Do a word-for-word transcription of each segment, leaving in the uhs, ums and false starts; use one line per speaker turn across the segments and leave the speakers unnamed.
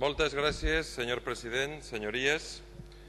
Moltes gràcies, senyor president, senyories.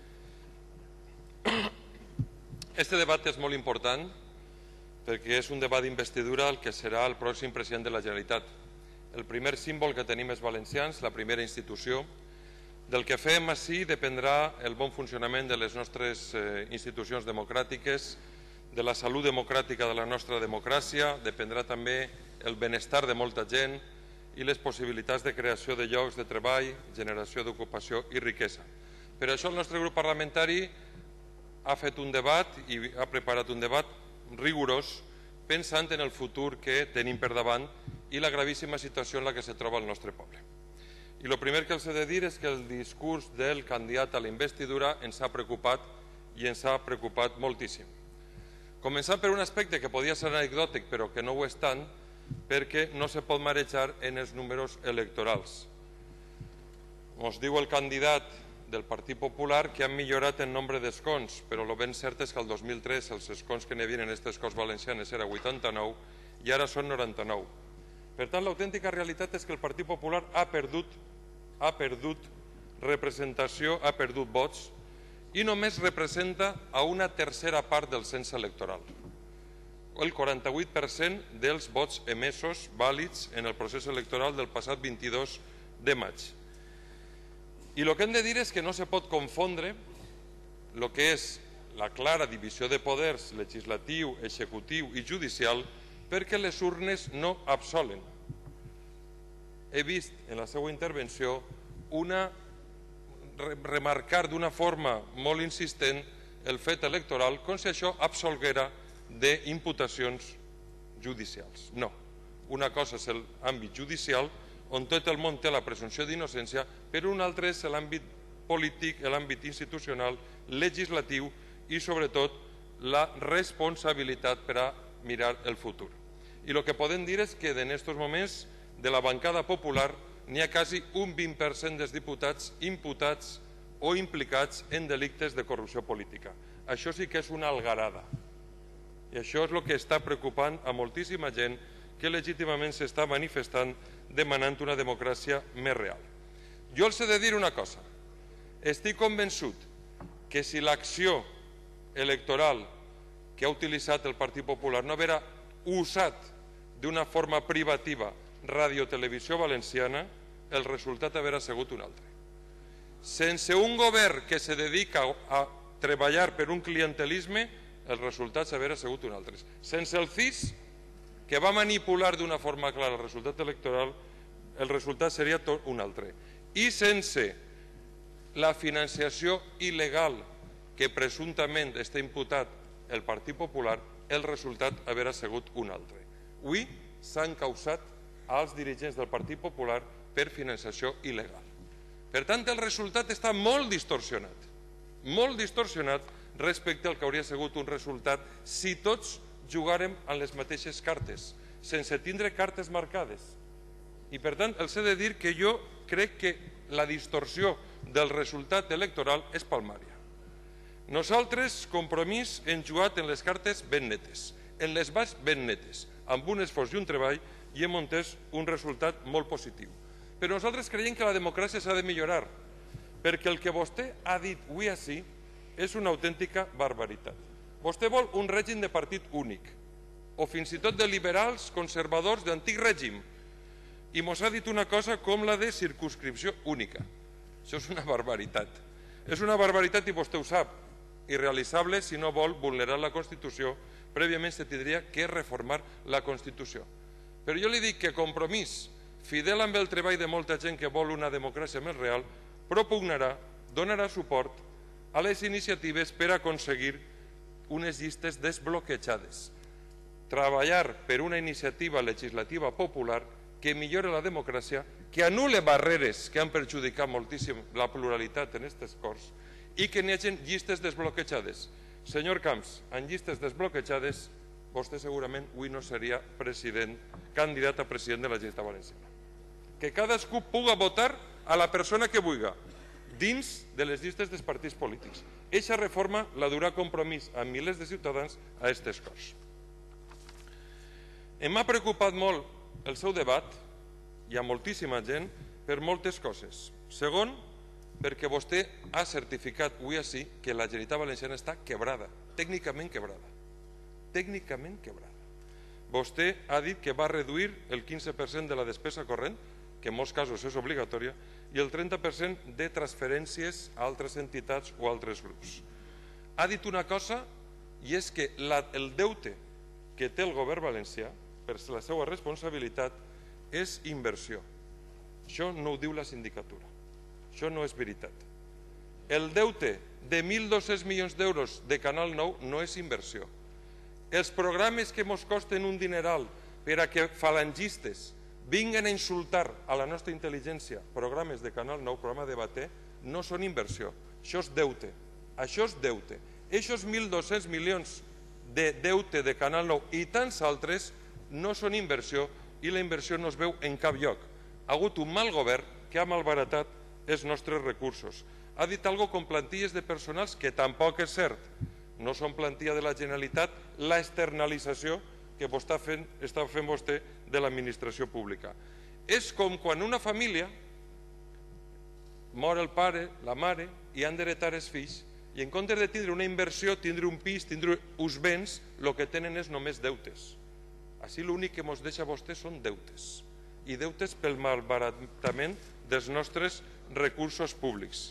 Este debat és molt important perquè és un debat d'investidura el que serà el pròxim president de la Generalitat. El primer símbol que tenim és valencians, la primera institució. Del que fem ací dependrà el bon funcionament de les nostres institucions democràtiques, de la salut democràtica de la nostra democràcia, dependrà també el benestar de molta gent i les possibilitats de creació de llocs de treball, generació d'ocupació i riquesa. Per això el nostre grup parlamentari ha fet un debat i ha preparat un debat rigorós pensant en el futur que tenim per davant i la gravíssima situació en la que se troba el nostre poble. I el primer que els he de dir és que el discurs del candidat a la investidura ens ha preocupat i ens ha preocupat moltíssim. Començant per un aspecte que podia ser anecdòtic però que no ho és tant, perquè no se pot marejar en els números electorals. Ens diu el candidat del Partit Popular que han millorat en nombre d'escons, però el ben cert és que el dos mil tres els escons que n'hi havia en aquestes Corts Valencianes era vuitanta-nou i ara són noranta-nou. Per tant, l'autèntica realitat és que el Partit Popular ha perdut, ha perdut representació, ha perdut vots i només representa a una tercera part del cens electoral. El quaranta-vuit per cent dels vots emesos vàlids en el procés electoral del passat vint-i-dos de maig. I el que hem de dir és que no se pot confondre el que és la clara divisió de poders legislatiu, executiu i judicial perquè les urnes no absolen. He vist en la seva intervenció una remarcar d'una forma molt insistent el fet electoral com si això absolguera d'imputacions judicials. No. Una cosa és l'àmbit judicial, on tot el món té la presumpció d'innocència, però un altre és l'àmbit polític, l'àmbit institucional, legislatiu i, sobretot, la responsabilitat per a mirar el futur. I el que podem dir és que en aquests moments de la bancada popular n'hi ha quasi un vint per cent dels diputats imputats o implicats en delictes de corrupció política. Això sí que és una algarada. I això és el que està preocupant a moltíssima gent que legítimament s'està manifestant demanant una democràcia més real. Jo els he de dir una cosa. Estic convençut que si l'acció electoral que ha utilitzat el Partit Popular no haguera usat d'una forma privativa Radio-Televisió Valenciana, el resultat hauria sigut un altre. Sense un govern que se dedica a treballar per un clientelisme, els resultats hauria sigut un altre. Sense el C I S, que va manipular d'una forma clara el resultat electoral, el resultat seria tot un altre. I sense la financiació il·legal que presumptament està imputat el Partit Popular, el resultat hauria sigut un altre. Avui s'han causat als dirigents del Partit Popular per financiació il·legal. Per tant, el resultat està molt distorsionat, molt distorsionat respecte al que hauria sigut un resultat si tots jugàrem amb les mateixes cartes, sense tindre cartes marcades. I per tant, els he de dir que jo crec que la distorsió del resultat electoral és palmària. Nosaltres, Compromís, hem jugat en les cartes ben netes, en les bases ben netes, amb un esforç i un treball, i hem entès un resultat molt positiu. Però nosaltres creiem que la democràcia s'ha de millorar, perquè el que vostè ha dit avui ací és una autèntica barbaritat. Vostè vol un règim de partit únic, o fins i tot de liberals conservadors d'antic règim, i mos ha dit una cosa com la de circumscripció única. Això és una barbaritat. És una barbaritat i vostè ho sap, irrealitzable si no vol vulnerar la Constitució. Prèviament se tindria que reformar la Constitució. Però jo li dic que Compromís, fidel amb el treball de molta gent que vol una democràcia més real, propugnarà, donarà suport a les iniciatives per aconseguir unes llistes desbloquejades. Treballar per una iniciativa legislativa popular que millore la democràcia, que anul·le barreres que han perjudicat moltíssim la pluralitat en aquestes Corts i que n'hi hagi llistes desbloquejades. Senyor Camps, en llistes desbloquejades vostè segurament avui no seria president, candidat a president de la Generalitat Valenciana. Que cadascú pugui votar a la persona que vulgui, dins de les llistes dels partits polítics. Eixa reforma la durà Compromís a milers de ciutadans a aquestes Corts. Em ha preocupat molt el seu debat, i a moltíssima gent, per moltes coses. Segon, perquè vostè ha certificat avui així que la Generalitat Valenciana està quebrada, tècnicament quebrada. Tècnicament quebrada. Vostè ha dit que va reduir el quinze per cent de la despesa corrent, que en molts casos és obligatòria, i el trenta per cent de transferències a altres entitats o altres grups. Ha dit una cosa, i és que el deute que té el govern valencià, per la seva responsabilitat, és inversió. Això no ho diu la sindicatura. Això no és veritat. El deute de mil dos-cents milions d'euros de Canal nou no és inversió. Els programes que ens costen un dineral per a que falangistes vinguen a insultar a la nostra intel·ligència, programes de Canal nou, programa de Baté, no són inversió. Això és deute. Això és deute. Aquests mil dos-cents milions de deute de Canal nou i tants altres no són inversió i la inversió no es veu en cap lloc. Ha hagut un mal govern que ha malbaratat els nostres recursos. Ha dit alguna cosa com plantilles de personals que tampoc és cert. No són plantilla de la Generalitat la externalització que està fent, està fent vostè de l'administració pública. És com quan una família mor el pare, la mare, i han d'heretar els fills, i en comptes de tindre una inversió, tindre un pis, tindre uns béns, el que tenen és només deutes. Així l'únic que ens deixa vostè són deutes, i deutes pel malbaratament dels nostres recursos públics.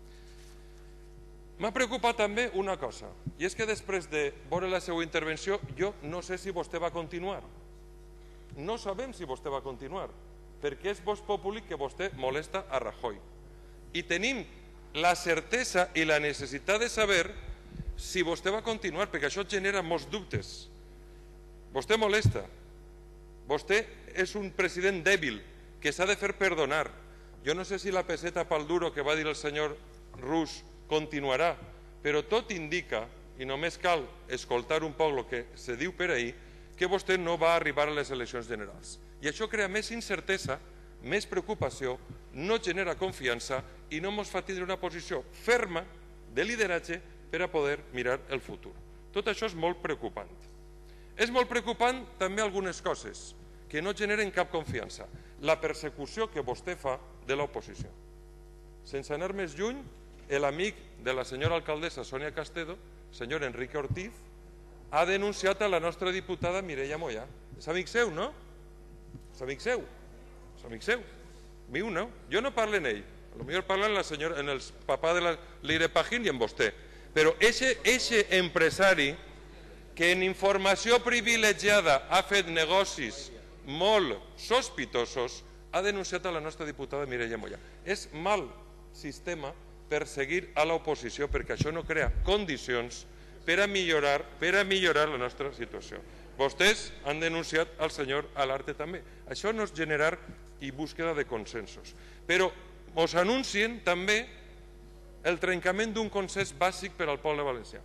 M'ha preocupat també una cosa, i és que després de veure la seva intervenció jo no sé si vostè va continuar. No sabem si vostè va continuar, perquè és Vox Populi que vostè molesta a Rajoy. I tenim la certesa i la necessitat de saber si vostè va continuar, perquè això genera molts dubtes. Vostè molesta. Vostè és un president dèbil que s'ha de fer perdonar. Jo no sé si la peseta pel duro que va dir el senyor Rus continuarà, però tot indica, i només cal escoltar un poc el que se diu per ahí, que vostè no va arribar a les eleccions generals. I això crea més incertesa, més preocupació, no genera confiança i no ens fa tindre una posició ferma de lideratge per a poder mirar el futur. Tot això és molt preocupant. És molt preocupant també algunes coses que no generen cap confiança. La persecució que vostè fa de l'oposició. Sense anar més lluny, l'amic de la senyora alcaldessa Sònia Castedo, senyor Enrique Ortiz, ha denunciat a la nostra diputada Mireia Moya. És amic seu, no? És amic seu. És amic seu. Miu, no? Jo no parlo en ell. Potser parla en, la senyora, en el papà de la Leire Pajín i en vostè. Però eixe empresari que en informació privilegiada ha fet negocis molt sospitosos ha denunciat a la nostra diputada Mireia Moya. És mal sistema per seguir a l'oposició, perquè això no crea condicions per a millorar, per a millorar la nostra situació. Vostès han denunciat al senyor Alarte també. Això no és generar i búsqueda de consensos. Però us anuncien també el trencament d'un consens bàsic per al poble valencià.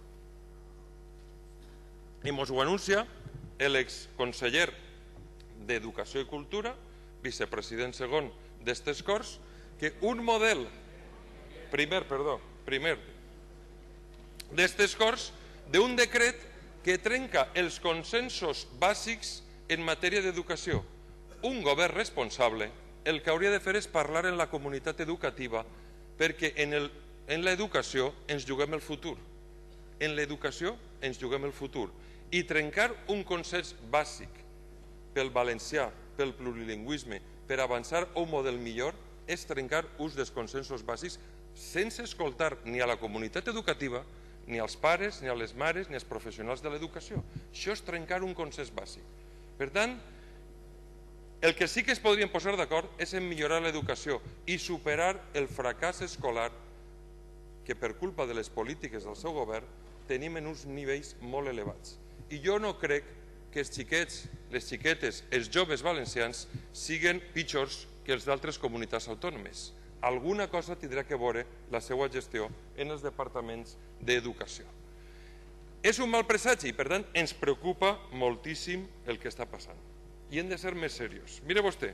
I ens ho anuncia l'exconseller d'Educació i Cultura, vicepresident segon d'estes Corts, que un model primer, perdó, primer d'estes Corts d'un decret que trenca els consensos bàsics en matèria d'educació. Un govern responsable el que hauria de fer és parlar en la comunitat educativa, perquè en l'educació ens juguem el futur. En l'educació ens juguem el futur. I trencar un consens bàsic pel valencià, pel plurilingüisme, per avançar a un model millor, és trencar uns dels consensos bàsics sense escoltar ni a la comunitat educativa, ni als pares, ni a les mares, ni als professionals de l'educació. Això és trencar un consens bàsic. Per tant, el que sí que es podrien posar d'acord és en millorar l'educació i superar el fracàs escolar que per culpa de les polítiques del seu govern tenim en uns nivells molt elevats. I jo no crec que els xiquets, les xiquetes, els joves valencians siguin pitjors que els d'altres comunitats autònomes. Alguna cosa tindrà que veure la seva gestió en els departaments d'educació. És un mal presagi i, per tant, ens preocupa moltíssim el que està passant. I hem de ser més serios. Mire vostè,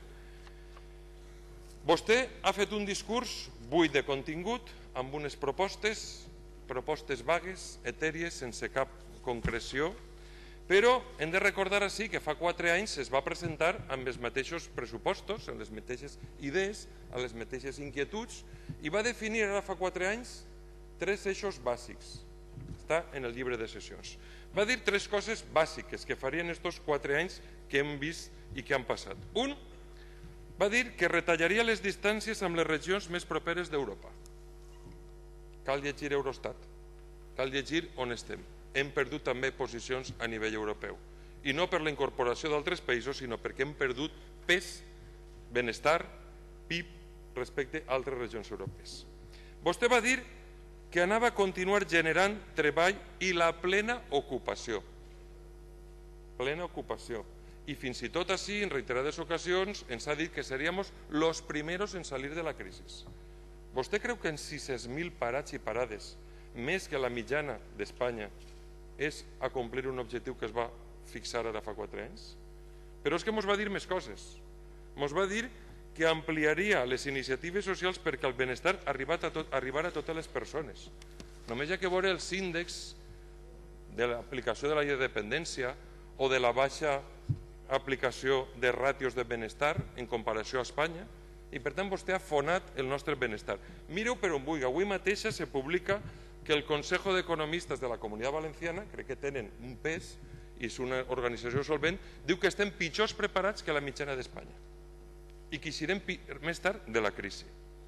vostè ha fet un discurs buit de contingut, amb unes propostes, propostes vagues, etèries, sense cap concreció, Però hem de recordar així que fa quatre anys es va presentar amb els mateixos pressupostos, amb les mateixes idees, amb les mateixes inquietuds, i va definir ara fa quatre anys tres eixos bàsics. Està en el llibre de sessions. Va dir tres coses bàsiques que farien estos quatre anys que hem vist i que han passat. Un, va dir que retallaria les distàncies amb les regions més properes d'Europa. Cal llegir Eurostat, cal llegir on estem. Hem perdut també posicions a nivell europeu. I no per la incorporació d'altres països, sinó perquè hem perdut pes, benestar, P I B, respecte a altres regions europees. Vostè va dir que anava a continuar generant treball i la plena ocupació. Plena ocupació. I fins i tot així, en reiterades ocasions, ens ha dit que seríem els primers en salir de la crisi. Vostè creu que en sis-cents mil parats i parades, més que la mitjana d'Espanya, és acomplir un objectiu que es va fixar ara fa quatre anys? Però és que ens va dir més coses. Ens va dir que ampliaria les iniciatives socials perquè el benestar arribara a, tot, arribara a totes les persones. Només hi ha que veure els índexs de l'aplicació de la llei de dependència o de la baixa aplicació de ràtios de benestar en comparació a Espanya, i per tant vostè ha fonat el nostre benestar. Mireu per on vulgui, avui mateixa se publica que el Consejo d'Economistes de la Comunitat Valenciana, crec que tenen un pes i és una organització solvent, diu que estem pitjors preparats que la mitjana d'Espanya i que eixirem més tard de la crisi.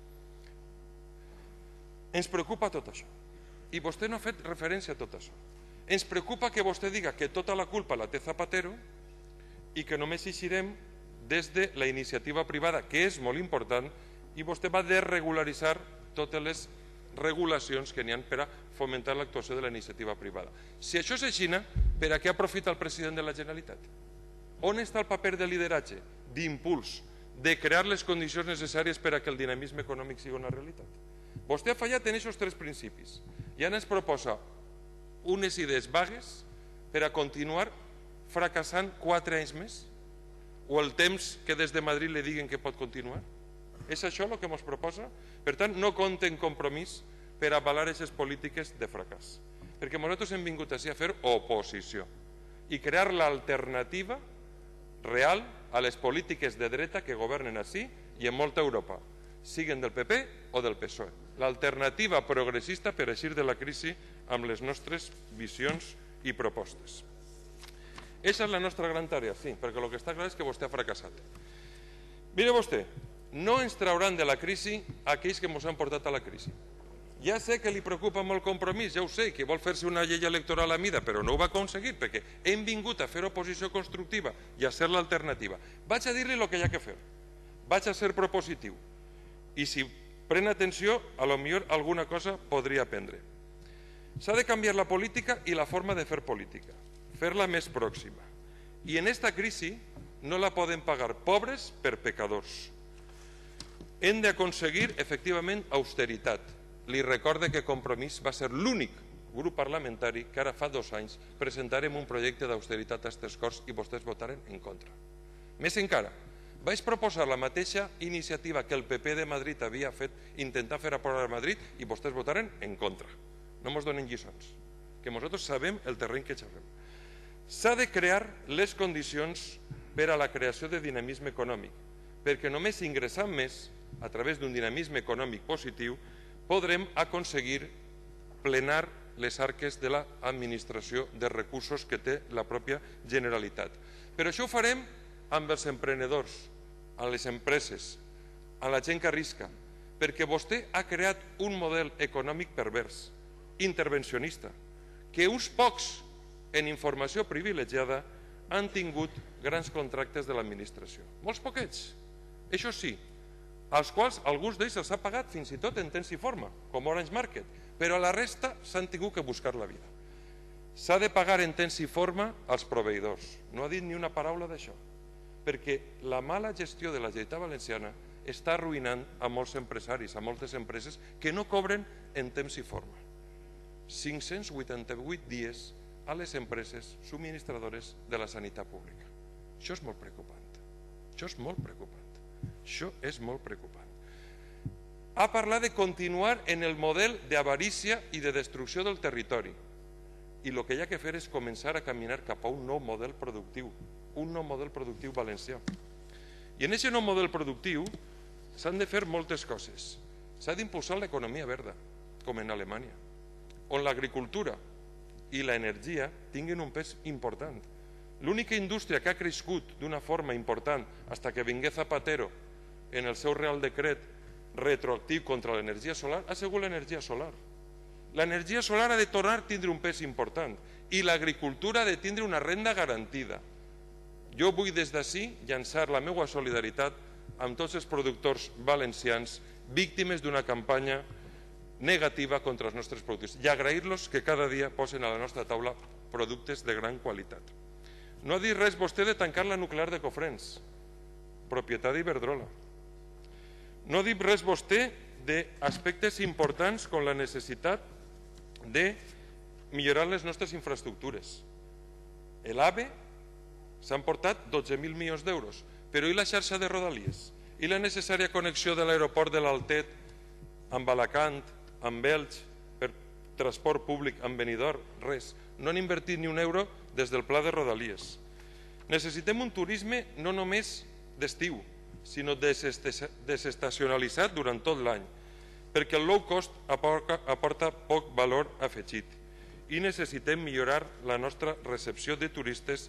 Ens preocupa tot això i vostè no ha fet referència a tot això. Ens preocupa que vostè diga que tota la culpa la té Zapatero i que només eixirem des de la iniciativa privada, que és molt important, i vostè va desregularitzar totes les regulacions que n'hi ha per a fomentar l'actuació de la iniciativa privada. Si això és així, per a què aprofita el president de la Generalitat? On està el paper de lideratge, d'impuls, de crear les condicions necessàries per a que el dinamisme econòmic sigui una realitat? Vostè ha fallat en aquests tres principis i ara ens proposa unes idees vagues per a continuar fracassant quatre anys més, o el temps que des de Madrid li diguen que pot continuar? És això el que ens proposa? Per tant, no compte en compromís per avalar aquestes polítiques de fracàs, perquè nosaltres hem vingut així a fer oposició i crear l'alternativa real a les polítiques de dreta que governen així i en molta Europa, siguin del P P o del P S O E. L'alternativa progressista per eixir de la crisi amb les nostres visions i propostes. Aquesta és la nostra gran tarea, sí, perquè el que està clar és que vostè ha fracassat. Mire vostè, no ens trauran de la crisi aquells que ens han portat a la crisi. Ja sé que li preocupa molt el compromís, ja ho sé, que vol fer-se una llei electoral a mida, però no ho va aconseguir, perquè hem vingut a fer oposició constructiva i a ser l'alternativa. Vaig a dir-li el que hi ha que fer, vaig a ser propositiu, i si pren atenció, a lo millor alguna cosa podria aprendre. S'ha de canviar la política i la forma de fer política, fer-la més pròxima. I en esta crisi no la poden pagar pobres per pecadors. Hem d'aconseguir, efectivament, austeritat. Li recorde que Compromís va ser l'únic grup parlamentari que ara fa dos anys presentarem un projecte d'austeritat a aquestes Corts i vostès votaren en contra. Més encara, vaig proposar la mateixa iniciativa que el P P de Madrid havia fet intentar fer aprovar a Madrid i vostès votaren en contra. No ens donen lliçons, que nosaltres sabem el terreny que xerrem. S'ha de crear les condicions per a la creació de dinamisme econòmic, perquè només ingressant més, a través d'un dinamisme econòmic positiu, podrem aconseguir plenar les arques de l'administració de recursos que té la pròpia Generalitat. Però això ho farem amb els emprenedors, amb les empreses, amb la gent que arrisca, perquè vostè ha creat un model econòmic pervers, intervencionista, que uns pocs en informació privilegiada han tingut grans contractes de l'administració. Molts poquets, això sí, als quals alguns d'ells els ha pagat fins i tot en temps i forma, com Orange Market, però a la resta s'han tingut que buscar la vida. S'ha de pagar en temps i forma als proveïdors. No ha dit ni una paraula d'això, perquè la mala gestió de la Generalitat Valenciana està arruïnant a molts empresaris, a moltes empreses que no cobren en temps i forma. cinc-cents vuitanta-vuit dies a les empreses subministradores de la sanitat pública. Això és molt preocupant. Això és molt preocupant. Això és molt preocupant. Ha parlat de continuar en el model d'avarícia i de destrucció del territori. i el que hi ha que fer és començar a caminar cap a un nou model productiu, un nou model productiu valencià. I en aquest nou model productiu s'han de fer moltes coses. S'ha d'impulsar l'economia verda, com en Alemanya, on l'agricultura i l'energia tinguin un pes important. L'única indústria que ha crescut d'una forma important fins que vingué Zapatero en el seu Real Decret retroactiu contra l'energia solar ha sigut l'energia solar. L'energia solar ha de tornar a tindre un pes important i l'agricultura ha de tindre una renda garantida. Jo vull des d'ací llançar la meva solidaritat amb tots els productors valencians víctimes d'una campanya negativa contra els nostres productes i agrair-los que cada dia posen a la nostra taula productes de gran qualitat. No ha dit res vostè de tancar la nuclear de Cofrents, propietat d'Iberdrola. No ha dit res vostè d'aspectes importants com la necessitat de millorar les nostres infraestructures. L'AVE s'han portat dotze mil milions d'euros, però i la xarxa de Rodalies? I la necessària connexió de l'aeroport de l'Altet amb Alacant, amb Elx, per transport públic, amb Benidorm? Res. No han invertit ni un euro des del pla de Rodalies. Necessitem un turisme no només d'estiu, sinó desestacionalitzat durant tot l'any, perquè el low cost aporta poc valor afegit i necessitem millorar la nostra recepció de turistes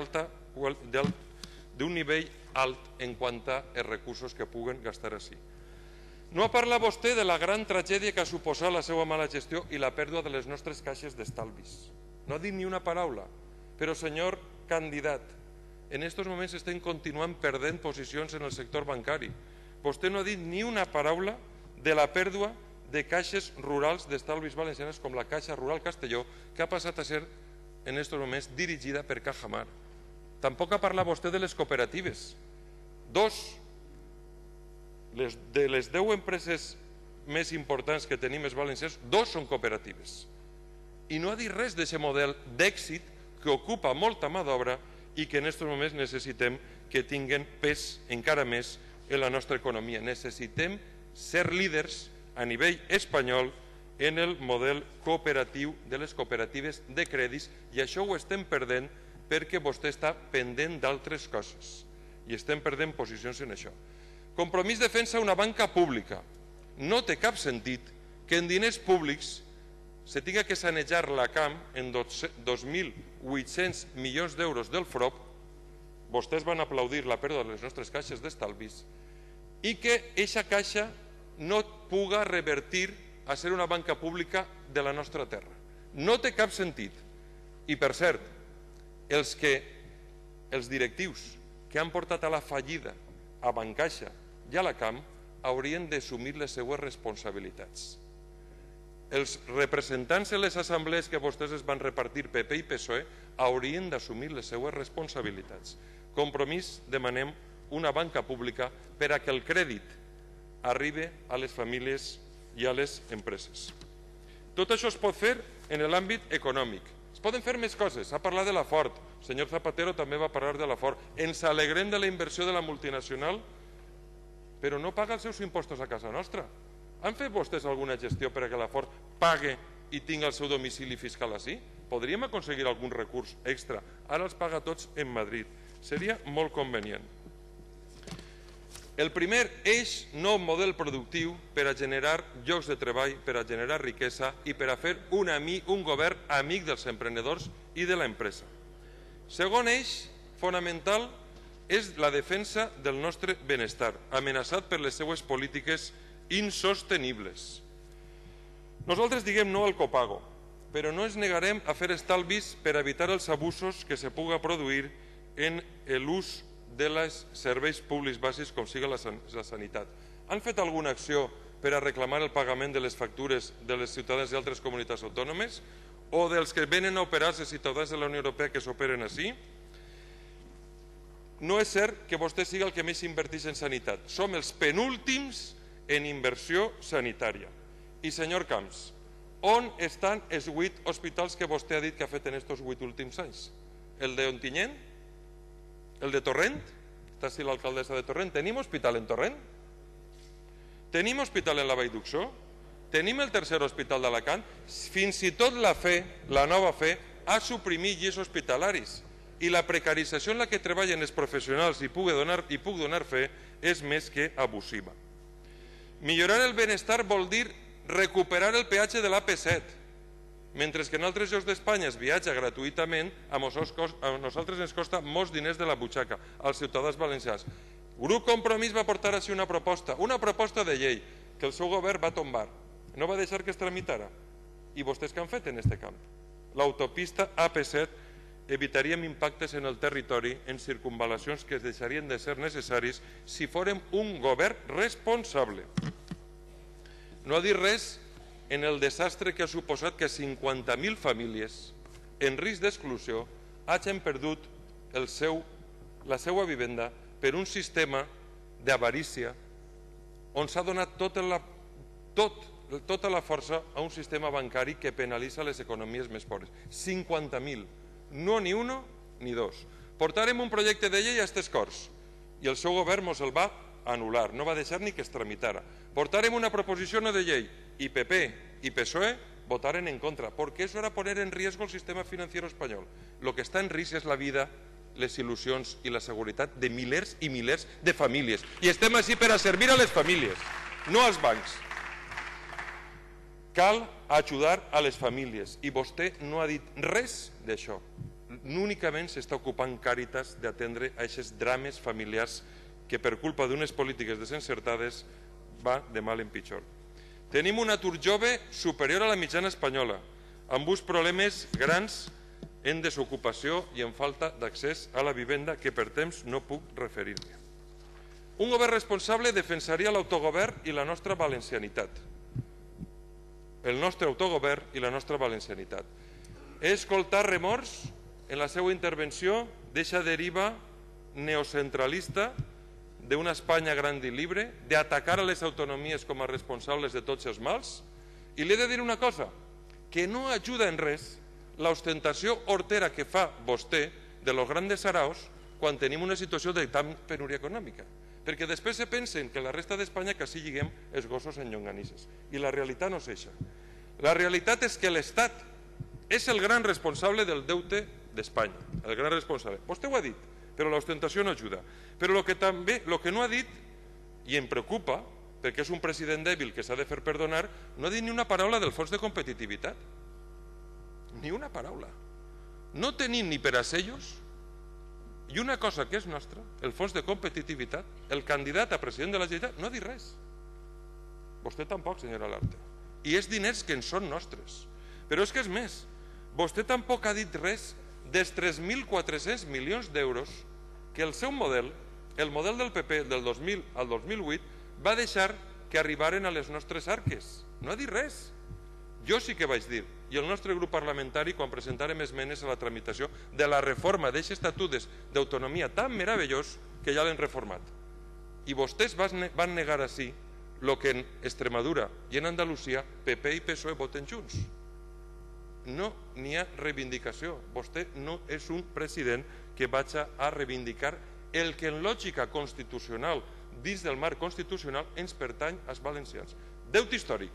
d'un nivell alt en quant als recursos que puguen gastar ací. No ha parlat vostè de la gran tragèdia que ha suposat la seva mala gestió i la pèrdua de les nostres caixes d'estalvis. No ha dit ni una paraula, però senyor candidat, en aquests moments estem continuant perdent posicions en el sector bancari. Vostè no ha dit ni una paraula de la pèrdua de caixes rurals d'estalvis valencianes com la Caixa Rural Castelló, que ha passat a ser en aquests moments dirigida per Cajamar. Tampoc ha parlat vostè de les cooperatives. Dos de les deu empreses més importants que tenim els valencians, dos són cooperatives. I no ha dit res d'aquest model d'èxit que ocupa molta mà d'obra i que en aquests moments necessitem que tinguin pes encara més en la nostra economia. Necessitem ser líders a nivell espanyol en el model cooperatiu de les cooperatives de crèdits i això ho estem perdent perquè vostè està pendent d'altres coses i estem perdent posicions en això. Compromís de defensa una banca pública. No té cap sentit que en diners públics se tinga que sanejar la CAM en dos mil vuit-cents milions d'euros del F R O P, vostès van aplaudir la pèrdua de les nostres caixes d'estalvis, i que aquesta caixa no puga revertir a ser una banca pública de la nostra terra. No té cap sentit. I per cert, els que els directius que han portat a la fallida a Bancaixa i a la CAM haurien d'assumir les seues responsabilitats. Els representants en les assemblees que vostès es van repartir, P P i P S O E, haurien d'assumir les seues responsabilitats. Compromís, demanem una banca pública per a que el crèdit arribi a les famílies i a les empreses. Tot això es pot fer en l'àmbit econòmic. Es poden fer més coses. Ha parlat de la Ford. El senyor Zapatero també va parlar de la Ford. Ens alegrem de la inversió de la multinacional, però no paga els seus impostos a casa nostra. Han fet vostès alguna gestió perquè la Ford pague i tingui el seu domicili fiscal ací? Podríem aconseguir algun recurs extra. Ara els paga tots en Madrid. Seria molt convenient. El primer eix, nou model productiu per a generar llocs de treball, per a generar riquesa i per a fer un, un govern amic dels emprenedors i de l'empresa. Segon eix fonamental és la defensa del nostre benestar, amenaçat per les seues polítiques insostenibles. Nosaltres diguem no al copago, però no ens negarem a fer estalvis per evitar els abusos que se puga produir en l'ús dels serveis públics bàsics com siga la sanitat. Han fet alguna acció per a reclamar el pagament de les factures de les ciutadans d'altres comunitats autònomes o dels que venen a operar els ciutadans de la Unió Europea que s'operen ací? No és cert que vostè siga el que més inverteix en sanitat. Som els penúltims en inversió sanitària. I senyor Camps, on estan els vuit hospitals que vostè ha dit que ha fet en aquests vuit últims anys? El de Ontinyent? El de Torrent? Està així l'alcaldessa de Torrent. Tenim hospital en Torrent? Tenim hospital en la Vall d'Uxó? Tenim el tercer hospital d'Alacant? Fins i tot la Fe, la nova Fe, a suprimir llits hospitalaris i la precarització en la que treballen els professionals i puc donar, i puc donar fe és més que abusiva. Millorar el benestar vol dir recuperar el peatge de l'A P set, mentre que en altres llocs d'Espanya es viatja gratuïtament, a nosaltres ens costa molts diners de la butxaca, als ciutadans valencians. Grup Compromís va portar així una proposta, una proposta de llei, que el seu govern va tombar. No va deixar que es tramitara. I vostès què han fet en aquest camp? L'autopista A P set evitaríem impactes en el territori en circunvalacions que deixarien de ser necessaris si fórem un govern responsable. No ha dit res en el desastre que ha suposat que cinquanta mil famílies en risc d'exclusió hagin perdut el seu, la seva vivenda per un sistema d'avarícia on s'ha donat tota la, tot, tota la força a un sistema bancari que penalitza les economies més pobres. cinquanta mil. No ni uno ni dos. Portarem un projecte de llei a aquestes Corts i el seu govern ens el va anul·lar, no va deixar ni que es tramitara. Portarem una proposició no de llei i P P i P S O E votaren en contra, porque eso era poner en riesgo el sistema financiero español. Lo que está en risc és la vida, les il·lusions i la seguretat de milers i milers de famílies. I estem així per a servir a les famílies, no als bancs. Cal ajudar a les famílies i vostè no ha dit res d'això. Únicament s'està ocupant Càritas d'atendre a aquests drames familiars que per culpa d'unes polítiques desencertades va de mal en pitjor. Tenim un atur jove superior a la mitjana espanyola, amb uns problemes grans en desocupació i en falta d'accés a la vivenda que per temps no puc referir-me. Un govern responsable defensaria l'autogovern i la nostra valencianitat. El nostre autogovern i la nostra valencianitat. He escoltat remors en la seva intervenció d'eixa deriva neocentralista d'una Espanya gran i libre, d'atacar a les autonomies com a responsables de tots els mals, i li he de dir una cosa, que no ajuda en res l'ostentació hortera que fa vostè de los grandes saraos quan tenim una situació de tan penúria econòmica. Perquè després se pensen que la resta d'Espanya que així lliguem els gossos en llonganisses. I la realitat no és això. La realitat és que l'Estat és el gran responsable del deute d'Espanya. El gran responsable. Vostè ho ha dit, però l'ostentació no ajuda. Però el que també, el que no ha dit, i em preocupa, perquè és un president dèbil que s'ha de fer perdonar, no ha dit ni una paraula del fons de competitivitat. Ni una paraula. No tenim ni per a sellos, i una cosa que és nostra, el fons de competitivitat, el candidat a president de la Generalitat no ha dit res. Vostè tampoc, senyora Larte. I és diners que en són nostres. Però és que és més, vostè tampoc ha dit res dels tres mil quatre-cents milions d'euros que el seu model, el model del P P del dos mil al dos mil vuit, va deixar que arribaren a les nostres arques. No ha dit res. Jo sí que vaig dir, i el nostre grup parlamentari, quan presentarem esmenes a la tramitació de la reforma d'aquests estatuts d'autonomia tan meravellós que ja l'han reformat. I vostès van negar així el que en Extremadura i en Andalusia P P i P S O E voten junts. No n'hi ha reivindicació. Vostè no és un president que vagi a reivindicar el que en lògica constitucional, dins del marc constitucional, ens pertany als valencians. Deute històric.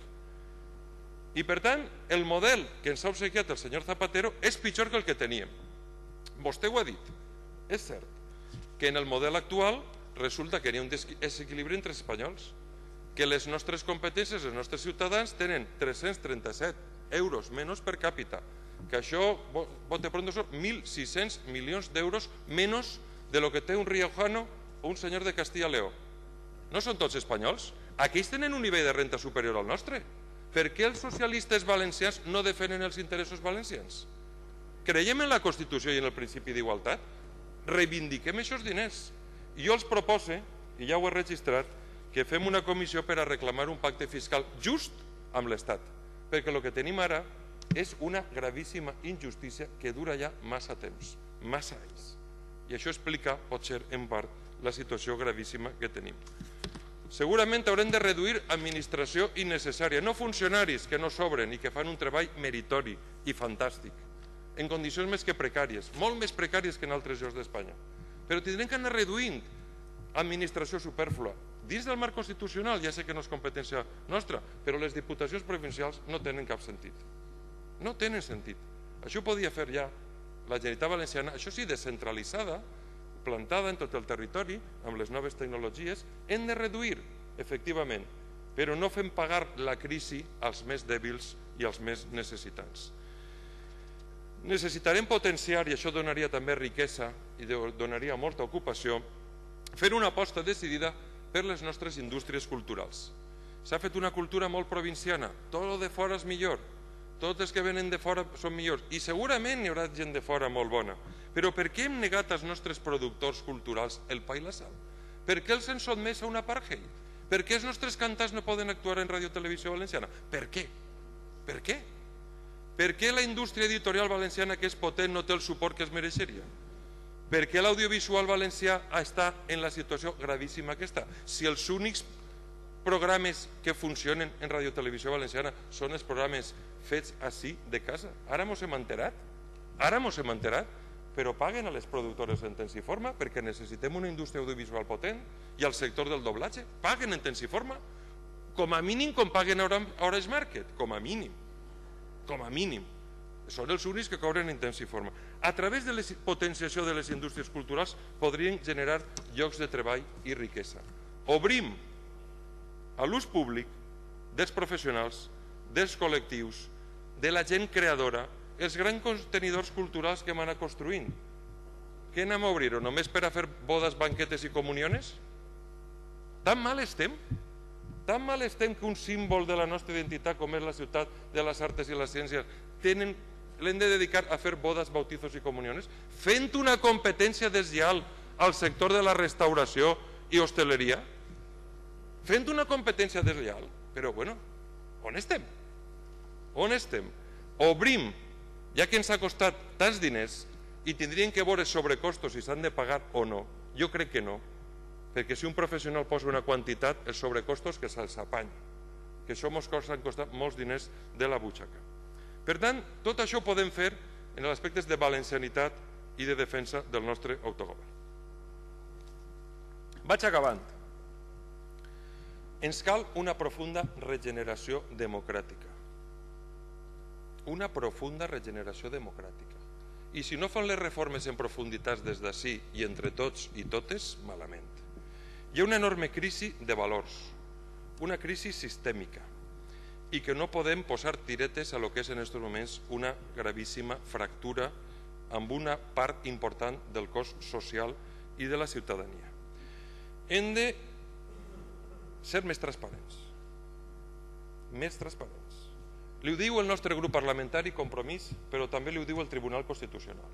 I per tant, el model que ens ha obsequiat el senyor Zapatero és pitjor que el que teníem. Vostè ho ha dit. És cert que en el model actual resulta que hi ha un desequilibri entre els espanyols, que les nostres competències, els nostres ciutadans, tenen tres-cents trenta-set euros menys per càpita, que això, bote pronto, són mil sis-cents milions d'euros menys de lo que té un riojano o un senyor de Castilla y León. No són tots espanyols? Aquells tenen un nivell de renta superior al nostre. Per què els socialistes valencians no defenen els interessos valencians? Creiem en la Constitució i en el principi d'igualtat? Reivindiquem aquests diners. I jo els propose, i ja ho he registrat, que fem una comissió per a reclamar un pacte fiscal just amb l'Estat, perquè el que tenim ara és una gravíssima injustícia que dura ja massa temps, massa anys. I això explica, potser en part, la situació gravíssima que tenim. Segurament haurem de reduir administració innecessària, no funcionaris que no sobren i que fan un treball meritori i fantàstic, en condicions més que precàries, molt més precàries que en altres llocs d'Espanya. Però tindrem que anar reduint administració supèrflua. Dins del marc constitucional, ja sé que no és competència nostra, però les diputacions provincials no tenen cap sentit. No tenen sentit. Això ho podia fer ja la Generalitat Valenciana, això sí, descentralitzada, plantada en tot el territori, amb les noves tecnologies. Hem de reduir, efectivament, però no fem pagar la crisi als més dèbils i als més necessitants. Necessitarem potenciar, i això donaria també riquesa i donaria molta ocupació, fer una aposta decidida per les nostres indústries culturals. S'ha fet una cultura molt provinciana, tot el de fora és millor, tots els que venen de fora són millors, i segurament hi haurà gent de fora molt bona. Però per què hem negat als nostres productors culturals el pa i la sal? Per què els hem sotmès a un apartheid? Per què els nostres cantants no poden actuar en Ràdio Televisió Valenciana? Per què? Per què? Per què la indústria editorial valenciana, que és potent, no té el suport que es mereixeria? Per què l'audiovisual valencià està en la situació gravíssima que està? Si els únics programes que funcionen en Ràdio Televisió Valenciana són els programes fets així de casa. Ara mos hem enterat, ara mos hem enterat, però paguen a les productores en temps i forma perquè necessitem una indústria audiovisual potent, i al sector del doblatge paguen en temps i forma, com a mínim com paguen a Orange Market, com a mínim, com a mínim. Són els únics que cobren en temps i forma. A través de la potenciació de les indústries culturals podrien generar llocs de treball i riquesa. Obrim a l'ús públic dels professionals, dels col·lectius, de la gent creadora, els grans contenidors culturals que hem anat construint. Què anem a obrir? Només per a fer bodes, banquetes i comuniones? Tan mal estem? Tan mal estem que un símbol de la nostra identitat, com és la ciutat de les arts i les ciències, l'hem de dedicar a fer bodes, bautizos i comuniones? Fent una competència deslleial al sector de la restauració i hostaleria? Fent una competència deslleial? Però, bueno, on estem? On estem? Obrim, ja que ens ha costat tants diners i tindrien que veure sobrecostos si s'han de pagar o no. Jo crec que no, perquè si un professional posa una quantitat, els sobrecostos que se'ls apanya, que això ens han costat molts diners de la butxaca. Per tant, tot això ho podem fer en els aspectes de valencianitat i de defensa del nostre autogovern. Vaig acabant. Ens cal una profunda regeneració democràtica. Una profunda regeneració democràtica. I si no fan les reformes en profunditats des d'ací i entre tots i totes, malament. Hi ha una enorme crisi de valors, una crisi sistèmica, i que no podem posar tiretes a lo que és en aquests moments una gravíssima fractura amb una part important del cos social i de la ciutadania. Hem de ser més transparents. Més transparents. Li ho diu el nostre grup parlamentari Compromís, però també li ho diu el Tribunal Constitucional.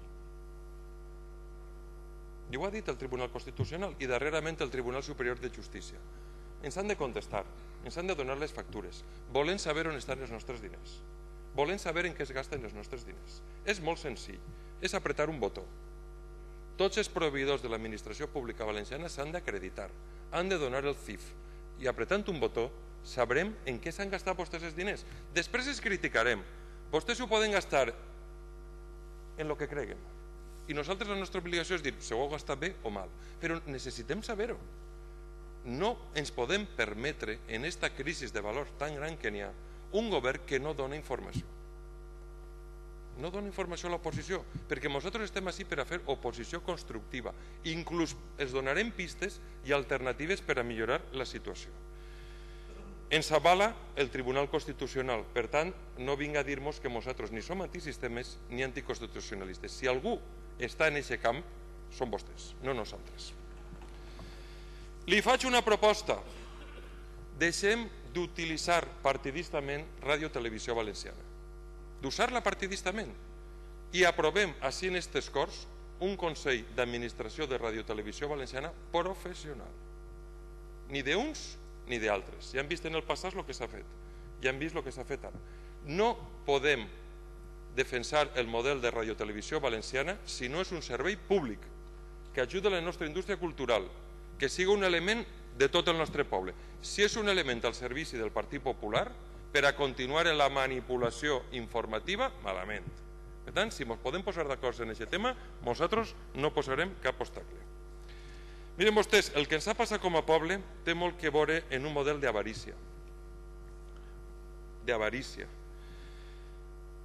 I ho ha dit el Tribunal Constitucional i darrerament el Tribunal Superior de Justícia. Ens han de contestar, ens han de donar les factures. Volem saber on estan els nostres diners. Volem saber en què es gasten els nostres diners. És molt senzill, és apretar un botó. Tots els proveïdors de l'administració pública valenciana s'han d'acreditar, han de donar el C I F, i apretant un botó sabrem en què s'han gastat vostès els diners. Després els criticarem. Vostès ho poden gastar en el que creguen. I nosaltres la nostra obligació és dir si ho heu gastat bé o mal. Però necessitem saber-ho. No ens podem permetre en aquesta crisi de valors tan gran que n'hi ha un govern que no dona informació. No dona informació a l'oposició, perquè nosaltres estem així per a fer oposició constructiva. Inclús els donarem pistes i alternatives per a millorar la situació. Ens avala el Tribunal Constitucional, per tant, no vinga a dir-nos que nosaltres ni som antisistemes ni anticonstitucionalistes. Si algú està en aquest camp, són vostès, no nosaltres. Li faig una proposta. Deixem d'utilitzar partidistament Ràdio Televisió Valenciana, d'usar-la partidistament, i aprovem així en aquestes Corts un Consell d'Administració de Ràdio Televisió Valenciana professional. Ni d'uns ni d'altres. Ja hem vist en el passat el que s'ha fet. Ja hem vist el que s'ha fet ara. No podem defensar el model de radiotelevisió valenciana si no és un servei públic que ajuda a la nostra indústria cultural, que sigui un element de tot el nostre poble. Si és un element al servici del Partit Popular per a continuar en la manipulació informativa, malament. Per tant, si ens podem posar d'acord en aquest tema, nosaltres no posarem cap obstacle. Miren vostès, el que ens ha passat com a poble té molt que veure en un model d'avarícia. D'avarícia.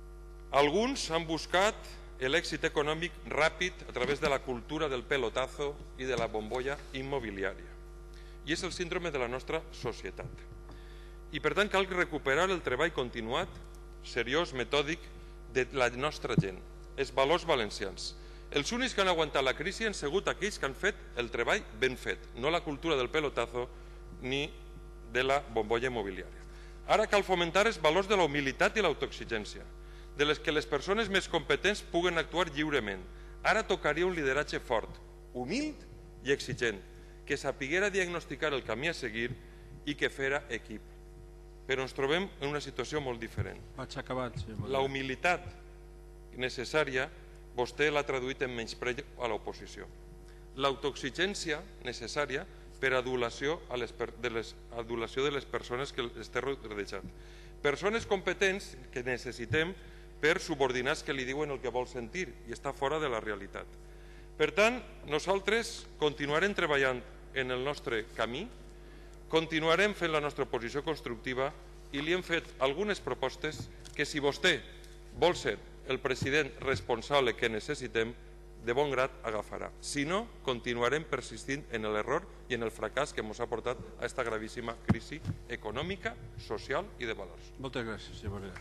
Alguns han buscat l'èxit econòmic ràpid a través de la cultura del pelotazo i de la bombolla immobiliària. I és el síndrome de la nostra societat. I per tant cal recuperar el treball continuat, seriós, metòdic, de la nostra gent, els valors valencians. Els únics que han aguantat la crisi han sigut aquells que han fet el treball ben fet, no la cultura del pelotazo ni de la bombolla immobiliària. Ara cal fomentar els valors de la humilitat i l'autoexigència, de les que les persones més competents puguen actuar lliurement. Ara tocaria un lideratge fort, humil i exigent, que sapiguera diagnosticar el camí a seguir i que fera equip. Però ens trobem en una situació molt diferent.
Vaig acabant, senyor Morera.
La humilitat necessària vostè l'ha traduït en menyspreu a l'oposició. L'autoexigència necessària per adulació, a les, de les, adulació de les persones que esteu rodejat. Persones competents que necessitem per subordinats que li diuen el que vol sentir i està fora de la realitat. Per tant, nosaltres continuarem treballant en el nostre camí, continuarem fent la nostra oposició constructiva i li hem fet algunes propostes que si vostè vol ser el president responsable que necessitem, de bon grat agafarà. Si no, continuarem persistint en l'error i en el fracàs que ens ha portat a aquesta gravíssima crisi econòmica, social i de valors.
Moltes gràcies, senyor Morera.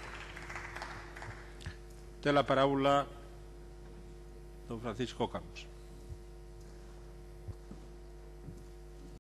Té la paraula don Francisco Campos.